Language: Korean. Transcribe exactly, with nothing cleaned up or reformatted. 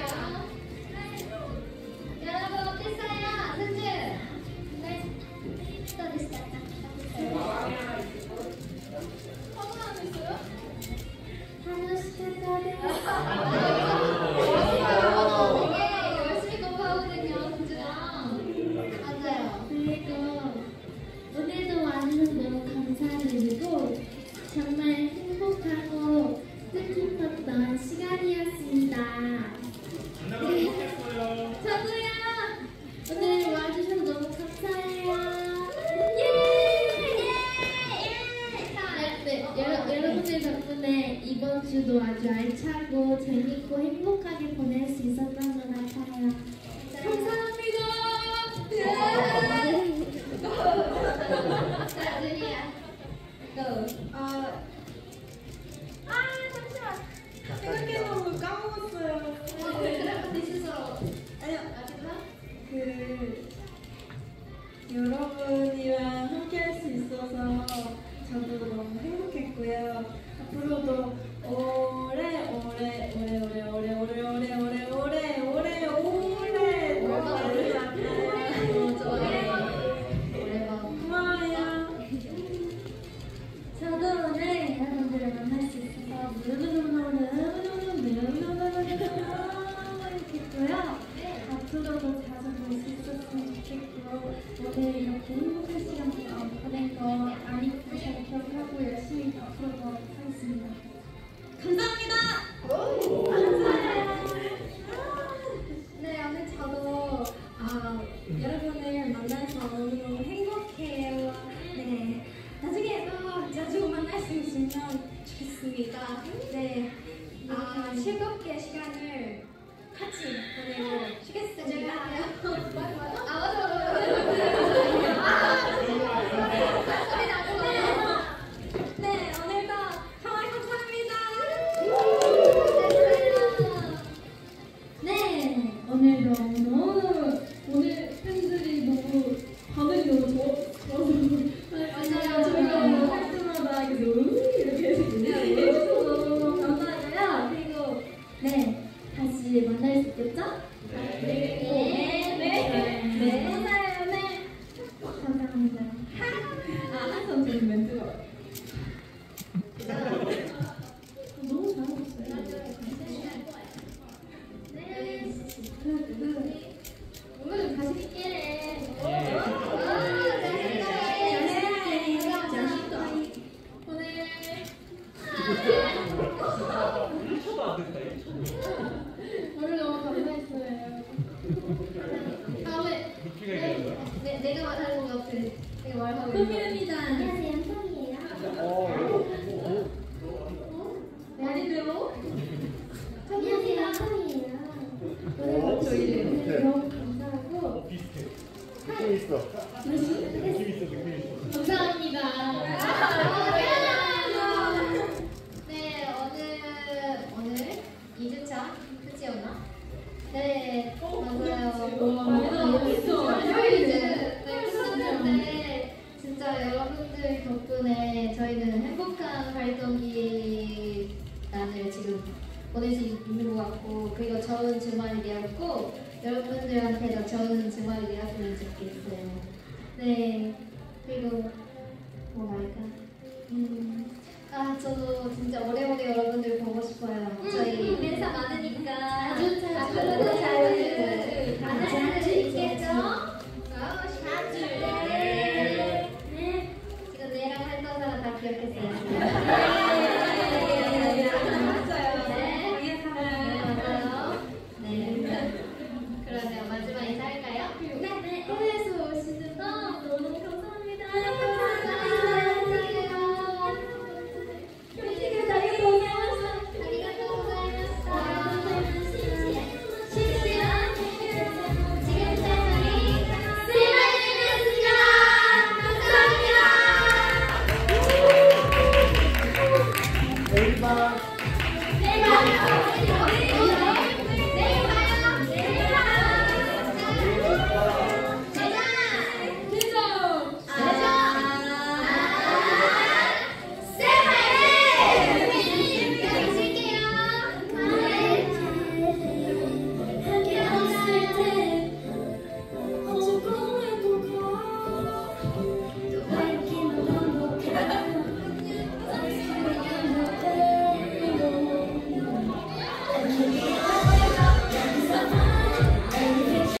여러분 어땠어요? 승주? 네. 어땠어요? 화분하고 있어요? 하나씩 했다네. 되게 열심히 공부하거든요, 승주랑. 맞아요. 그리고 오늘도 와주셔서 너무 감사드리고 정말 행복하고 뜻깊었던 시간이었습니다. 네. 저도요. 오늘 와주셔서 너무 감사해요. 예! 예! 네, 네. 여러, 여러분들 덕분에 이번 주도 아주 알차고 재밌고 행복하게 보낼 수 있었던 것 같아요. 감사합니다. 자, 준이야. 또. 아, 아 잠시만. 생각해보고 까먹었어요. 드라마 있어서. 아니요. 아직나? 그 여러분이랑 함께할 수 있어서 저도 너무 행복했고요. 앞으로도 오래 오래 오래 오래 오래 오래 오래 오래 오래 오래 오래 너무 많이 만나요. 좋아요. 고마워요. 저도 오늘 여러분들을 만날 수 있어서 행복했고요. 앞으로도 자주 볼 수 있었으면 좋겠고 오늘 이렇게 행복한 시간 보낸 거 안 잊고 잘 기억하고 열심히 앞으로도 하겠습니다. 감사합니다. 감사해요. 네, 오늘 저도 아, 여러분을 만나서 너무너무 행복해요. 네, 나중에도 자주 만날 수 있으면 좋겠습니다. 네, 아, 즐겁게 시간을 같이 보내고 쉬겠습니다. 아, 맞아, 맞아. 네, 오늘도 정말 감사합니다. 네, 오늘도 너무 오늘 팬들이 너무 반응이 너무 좋아서 맞아요. 저희가 할 때마다 이렇게 이렇게 해주셔서 너무 감사하고요. 그리고 네, 다시 만날 수 있겠죠? 네. 네, 네, 네, 감사해요. 네, 감사합니다. 아, 항상 저는 멘트가 너무 잘하셨어요. 오늘 다시 있게. 오늘 너무 감사했어요. 다음에 네, 내가 말하는 것 같아. 내가 말하고 있는 거. 소미입니다. 안녕하세요, 소미예요. 많이 배워? 안녕하세요, 소미예요. 오늘 저희 너무 감사하고 느낌 있어. 느낌 있어, 느낌 있어. 감사합니다. 네, 오늘 오늘 이 주차 끝이었나? 네, 맞아요. 저희 이제 네, 끝났는데 진짜 여러분들 덕분에 저희는 행복한 활동기 난을 지금 보낼 수 있는 것 같고 그리고 좋은 주말이 되었고 여러분들한테도 좋은 주말이 되었으면 좋겠어요. 네, 그리고 뭐 말까? 음, 아 저도 진짜 오래오래 여러분들 보고 싶어요. 저희 회사 많으니까 자주 자주 앞으로도 자주 만날 수 있겠죠? 자주. 네. 네. 지금 내랑 했던 사람 다 기억했어요. 그러면 마지막 인사할까요? 네, 네. 해외에서 오시는 너무 감사합니다. 감사합니다. 감사해요. 자기 고마웠어. 아리가또 고자이마시타. 실시간 지금까지 세라님이었습니다. 감사합니다. 내일만. 내일만.